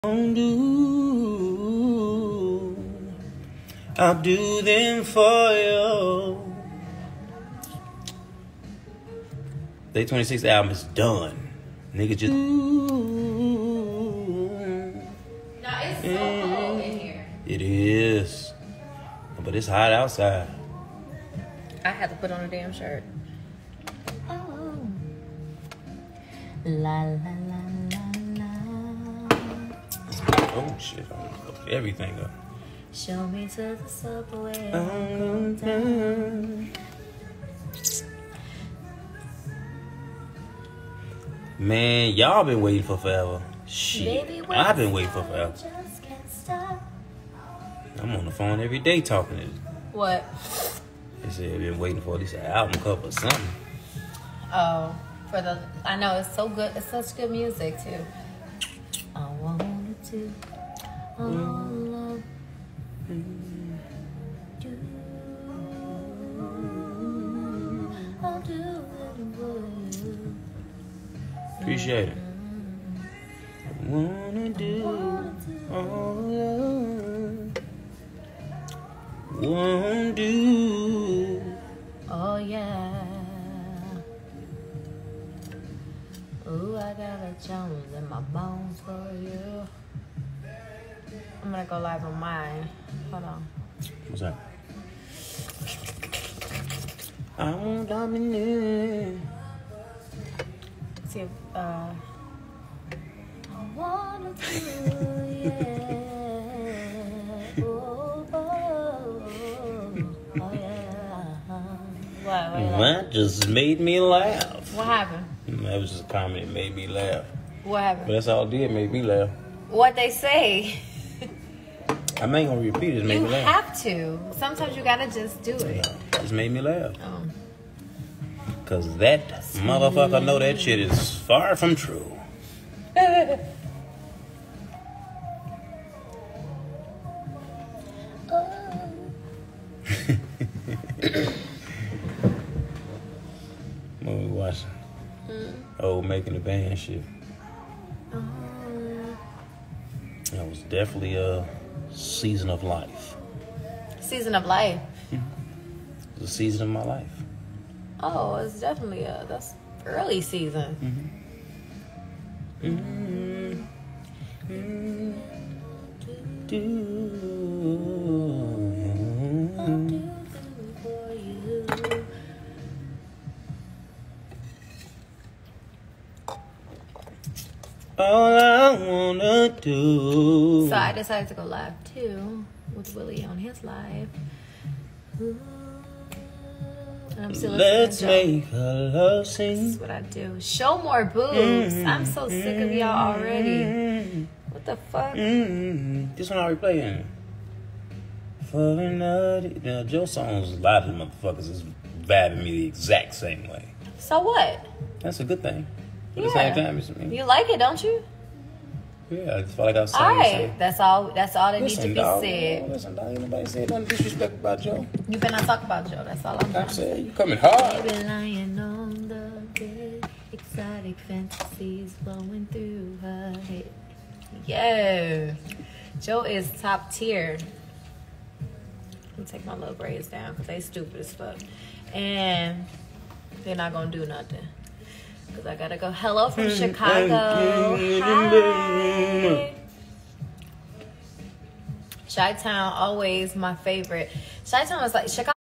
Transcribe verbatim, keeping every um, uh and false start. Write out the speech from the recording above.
do, I'll do them for you. Day twenty-six album is done. Nigga just. No, it's so cold in here. It is. But it's hot outside. I had to put on a damn shirt. Oh. La la la la la. Oh shit. Everything up. Show me to the subway. Oh, down. Man, y'all been waiting for forever. Shit. Baby, I've been waiting for forever. Just can't stop. I'm on the phone every day talking to them. What? They said they've been waiting for at least an album cover or something. Oh, for the. I know it's so good. It's such good music too. I wanted to. All of you. I'll do it for you. Appreciate it. I wanna do all of won't do. Oh yeah. Ooh, I got a Jones in my bones for you. I'm gonna go live on mine. Hold on. What's that? I won't dominate. See if, uh. I wanna do, yeah. Oh, oh, oh, yeah. What, what, That just made me laugh. what happened? That was just a comment that made me laugh. What But happened? that's all it did, made me laugh. What they say. I ain't gonna repeat it, it made You me laugh. have to. Sometimes you gotta just do it. It just made me laugh. Oh. Cause that motherfucker know that shit is far from true. What we watching? Mm. Oh, making the band shit. Oh. That was definitely a season of life. Season of life. It was a season of my life. Oh, it's definitely a that's early season. Mm-hmm. Mm-hmm. Do. For you. All I wanna do. So I decided to go live too with Willie on his live. Ooh. And I'm still Let's listening to make a love This scene. is what I do. Show more boobs. I'm so sick of y'all already. Mm-hmm. What the fuck? Mm-hmm. This one already playing. For another. Now, Joe songs, a lot of the motherfuckers is vibing me the exact same way. So what? That's a good thing. At Yeah. the same time, it's, I mean, You like it, don't you? yeah, I just felt like I was saying All the right. same. That's all. That's all that needs to Listen, be dog. said. Listen, dog. Ain't nobody said nothing disrespectful about Joe. You better not talk about Joe. That's all I'm I trying to say. said, you coming hard. Baby lying on the bed, exotic fantasies flowing through her head. Yeah, Joe is top tier. Let me take my little braids down because they stupid as fuck, and they're not gonna do nothing. Cause I gotta go. Hello from Chicago. Hi. Chi-Town always my favorite. Chi-Town is like Chicago.